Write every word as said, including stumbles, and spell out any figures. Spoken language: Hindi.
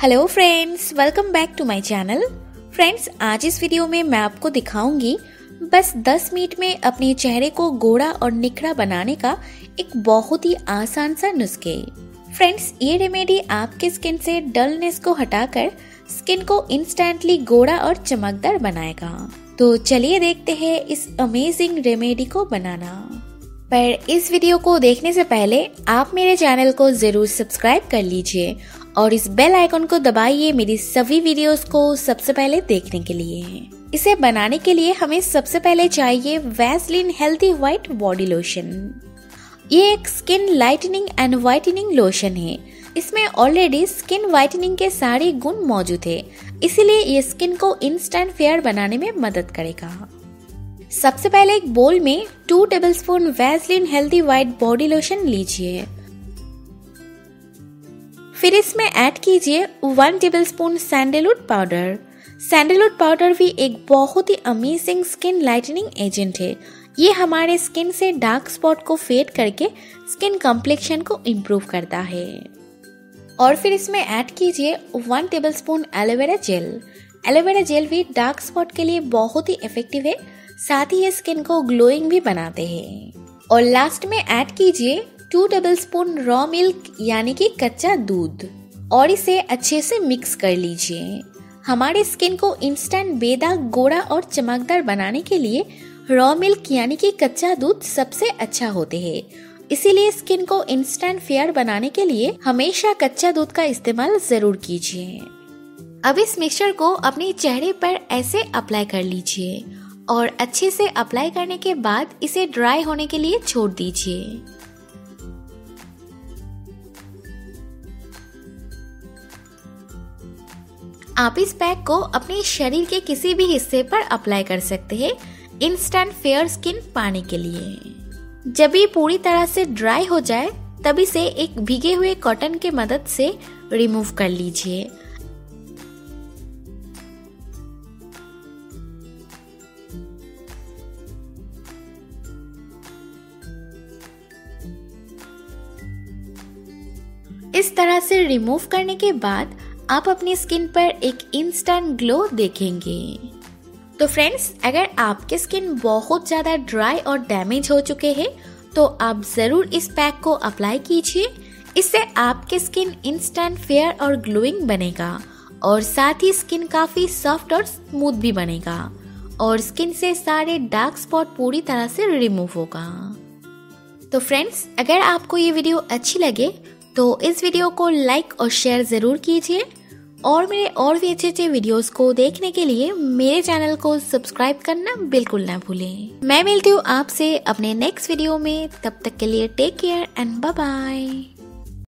Hello friends, welcome back to my channel. Friends, आज इस वीडियो में मैं आपको दिखाऊंगी बस दस मिनट में अपने चेहरे को गोरा और निखरा बनाने का एक बहुत ही आसान सा नुस्खे। फ्रेंड्स, ये रेमेडी आपके स्किन से डलनेस को हटाकर स्किन को इंस्टेंटली गोरा और चमकदार बनाएगा। तो चलिए देखते हैं इस अमेजिंग रेमेडी को बनाना। पर इस वीडियो को देखने से पहले आप मेरे चैनल को जरूर सब्सक्राइब कर लीजिए और इस बेल आइकन को दबाइए मेरी सभी वीडियोस को सबसे पहले देखने के लिए। इसे बनाने के लिए हमें सबसे पहले चाहिए Vaseline healthy white body lotion. ये एक skin lightening and whitening lotion है। इसमें ऑलरेडी स्किन व्हाइटनिंग के सारे गुण मौजूद है, इसीलिए ये स्किन को इंस्टेंट फेयर बनाने में मदद करेगा। सबसे पहले एक बोल में two tablespoon Vaseline healthy white body lotion लीजिए। फिर इसमें ऐड कीजिए one tablespoon sandalwood powder. Sandalwood powder भी एक बहुत ही अमेजिंग स्किन लाइटनिंग एजेंट है। ये हमारे स्किन से डार्क स्पॉट को फेड करके स्किन कॉम्प्लेक्शन को इम्प्रूव करता है। और फिर इसमें ऐड कीजिए one tablespoon aloe vera gel. Aloe vera gel भी डार्क स्पॉट के लिए बहुत ही इफेक्टिव है, साथ ही ये स्किन को ग्लोइंग भी बनाते हैं। और लास्ट में ऐड कीजिए टू टेबलस्पून रॉ मिल्क यानी कि कच्चा दूध और इसे अच्छे से मिक्स कर लीजिए। हमारे स्किन को इंस्टेंट बेदाग, गोरा और चमकदार बनाने के लिए रॉ मिल्क यानी कि कच्चा दूध सबसे अच्छा होते हैं, इसीलिए स्किन को इंस्टेंट फेयर बनाने के लिए हमेशा कच्चा दूध का इस्तेमाल जरूर कीजिए। अब इस मिक्सचर को अपने चेहरे पर ऐसे अप्लाई कर लीजिए और अच्छे से अप्लाई करने के बाद इसे ड्राई होने के लिए छोड़ दीजिए। आप इस पैक को अपने शरीर के किसी भी हिस्से पर अप्लाई कर सकते हैं इंस्टेंट फेयर स्किन पाने के लिए। जब ये पूरी तरह से ड्राई हो जाए तब इसे एक भीगे हुए कॉटन के मदद से रिमूव कर लीजिए। इस तरह से रिमूव करने के बाद आप अपनी स्किन पर एक इंस्टेंट ग्लो देखेंगे। तो फ्रेंड्स, अगर आपके स्किन बहुत ज्यादा ड्राई और डैमेज हो चुके हैं तो आप जरूर इस पैक को अप्लाई कीजिए। इससे आपके स्किन इंस्टेंट फेयर और ग्लोइंग बनेगा और साथ ही स्किन काफी सॉफ्ट और स्मूथ भी बनेगा और स्किन से सारे डार्क स्पॉट पूरी तरह से रिमूव होगा। तो फ्रेंड्स, अगर आपको ये वीडियो अच्छी लगे तो इस वीडियो को लाइक और शेयर जरूर कीजिए और मेरे और भी अच्छे अच्छे वीडियोस को देखने के लिए मेरे चैनल को सब्सक्राइब करना बिल्कुल ना भूलें। मैं मिलती हूँ आपसे अपने नेक्स्ट वीडियो में, तब तक के लिए take care and bye bye.